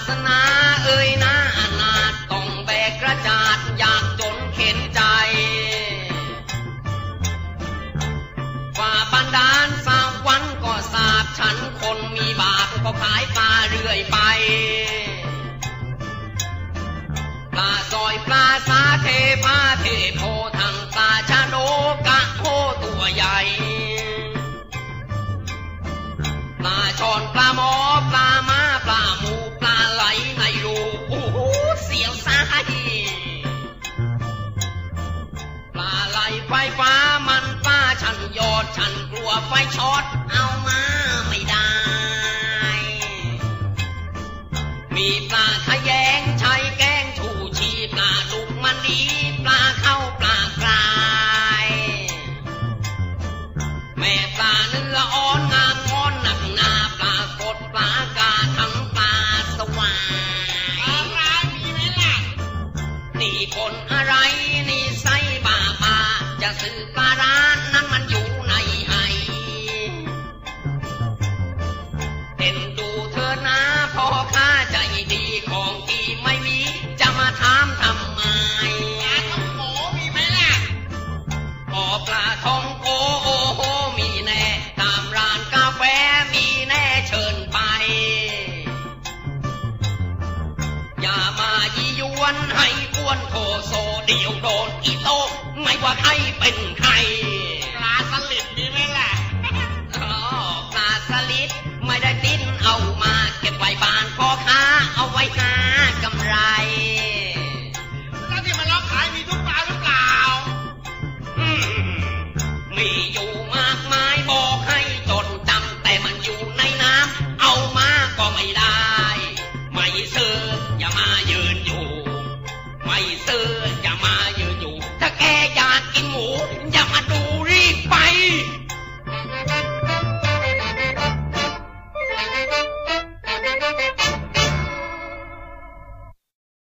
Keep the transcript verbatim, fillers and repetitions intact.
สนาเอ่ยนะอนาถต้องแบกกระจาดอยากจนเข็นใจฝ่าบันดาลสามวันก็สาบฉันคนมีบาปก็ขายปลาเรื่อยไปปลาซอยปลาสาเทพาเทโพทั้งปลาชะโดกะโคตัวใหญ่ปลาช่อนปลาหมอปลาม้าปลาหมูปลาไหลในรูโอ้โหเสียวซ้ายปลาไหลไฟฟ้ามันปลาฉันยอดฉันกลัวไฟช็อตเอามาไม่ได้มีปลาขยงใช้แกงชูชีปลาดุกมันดีปลาเข้าปลากรายแม่ปลาเนื้ออ่อนงามงอนหนักหนาปลากดปลากาทั้งปลาสวายปลาร้ายมีไหมล่ะนี่คนอะไรนี่ไส้บาบาจะซื้อปลาร้านนั้นมันอยู่ในไหเห็นดูเธอนะพ่อข้าใจดีของที่ไม่มีจะมาถามทำไมปลาท่องโกมีไหมล่ะอ๋อปลาท่องโกโอ้โหมีแน่ตามร้านกาแฟมีแน่เชิญไปอย่ามายี่ยวนให้กวนโทโซเดี๋ยวโดนอีโต้ไม่ว่าใครเป็นใคร